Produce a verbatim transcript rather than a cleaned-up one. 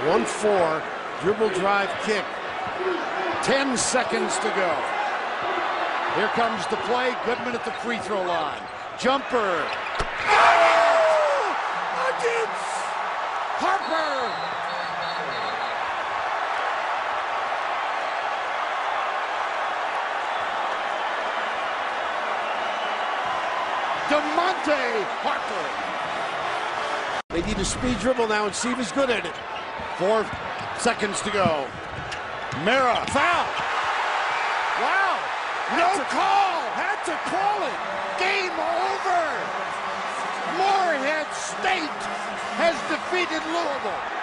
one four, dribble drive kick. Ten seconds to go. Here comes the play. Goodman at the free throw line. Jumper. Oh! Against Harper. DeMonte Harper. They need a speed dribble now and see if he's good at it. Four seconds to go. Mara, foul. Wow. No call. Had to call it. Game over. Morehead State has defeated Louisville.